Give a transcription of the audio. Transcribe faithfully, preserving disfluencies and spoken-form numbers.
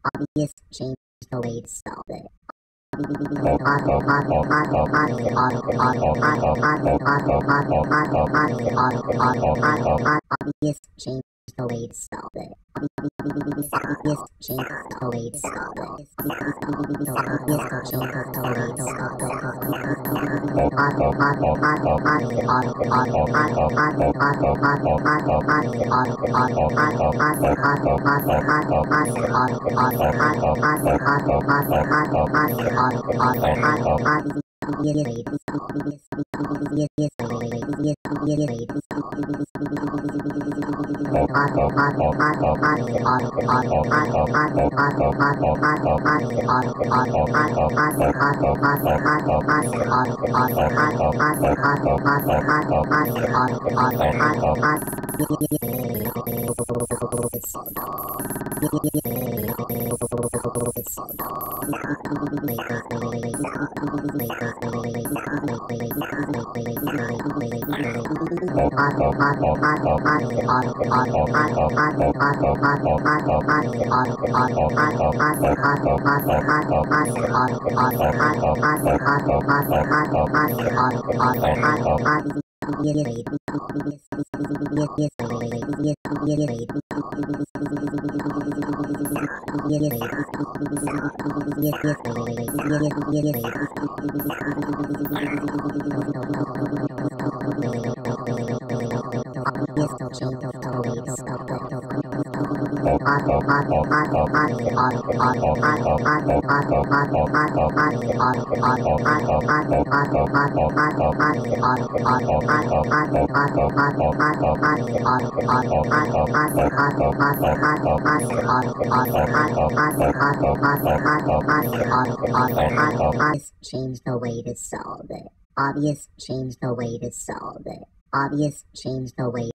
Obvious change the way to solve it. Obvious change the way to solve it. Obvious change the way to solve it. Obvious change the way to solve change the way to solve it. Obvious change the way to solve it. Obvious change the way